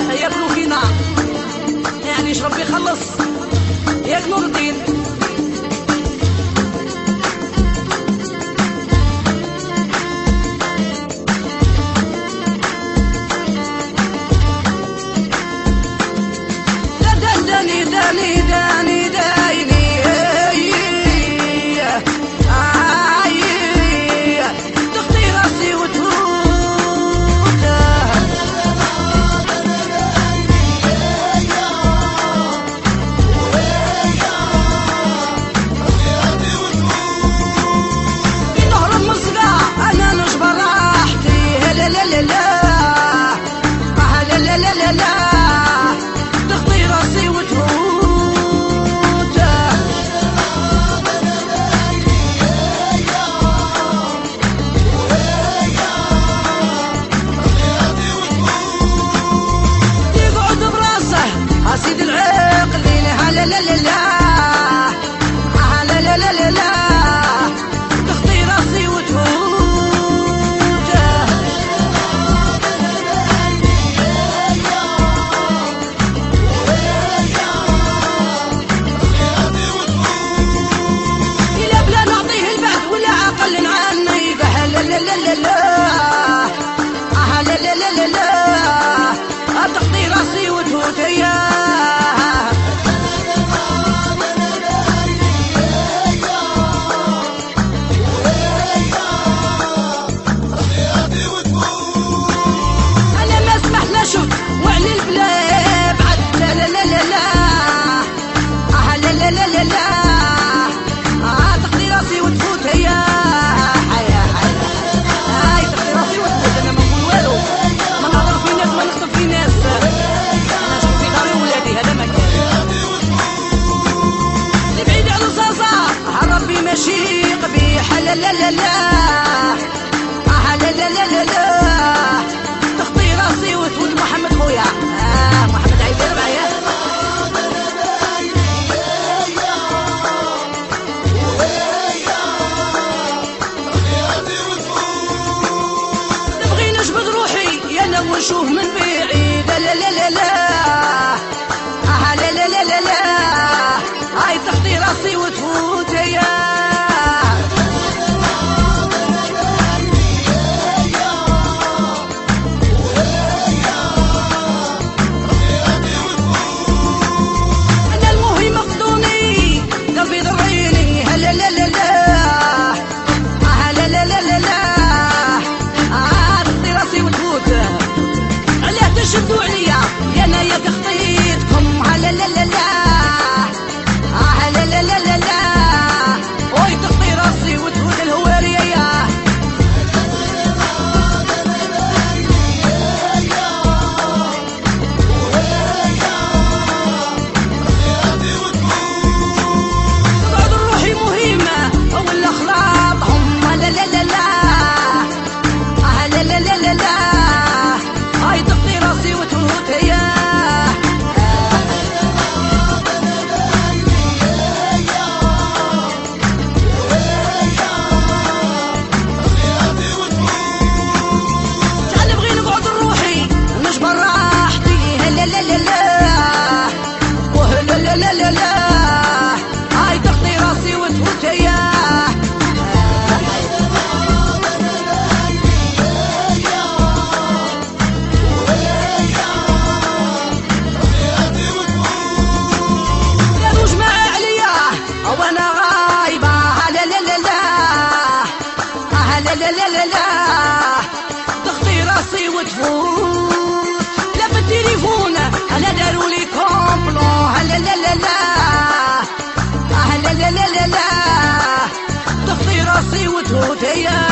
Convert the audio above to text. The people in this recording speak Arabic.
ياكلوا فينا، يعني ربي يخلص ياك نور الدين. داني داني داني دايني تخطي راسي وتفوت. في نهر المصقع انا نجبر راحتي. لا لا لا لا لا لا لا لا لا تخطي راسي وتفوت. يقعد براسه سيد العقلين. لا لا لا لا لا لا لا لا لا تخطي راسي وتفوت. إلا بلا نعطيه البعث ولا أقل عنه يبه. لا لا لا لا لا لا لا لا لا لا تخطي راسي وتفوت. أنا ما سمح لا شفت وعلي البلا بعد. لا لا لا لا لا لا لا لا لا لا تخطي راسي وتفوت. هي هاي تخطي راسي وتفوت. أنا ما نقول والو، ما نهضر في ناس، ما نخطب في ناس. أنا نشوف في داري ولادي، هذا ما كان. اللي بعيد على الزازا ربي ماشي قبيح. لا لا لا لا لا لا لا لا لا تخطي راسي وتفوت. محمد خويا محمد عيدير معايا. نبغي نجبد روحي يا انا ونشوف من بعيد. لا لا لا لا لا لا لا لا لا هاي تخطي راسي وتفوت. انا المهم مقدوني قلبي ضريني. لا لا لا لا لا لا لا لا لا تخطي راسي وتفوت. علاه تشدوا عليا يا انا ياك خطيتكم. لا لا لا لا لا لا لا لا لا وي تخطي راسي وتفوت الهوارية. تقعد روحي مهمة ولا خلاطهم. لا لا لا لا لا لا لا لا لا هاي تخطي راسي وتفوت. هي تعال نبغي نقعد روحي نجبر راحتي. لا لا لا لا لا لا لا لا لا هاي تخطي راسي وتفوت. هي قالوا جماعة عليا وانا غايبة. لا لا لا لا لا لا لا لا لا تخطي راسي وتفوت. لا في التليفون انا داروا لي كومبلو. لا لا لا لا لا لا لا لا تخطي راسي وتفوت. هي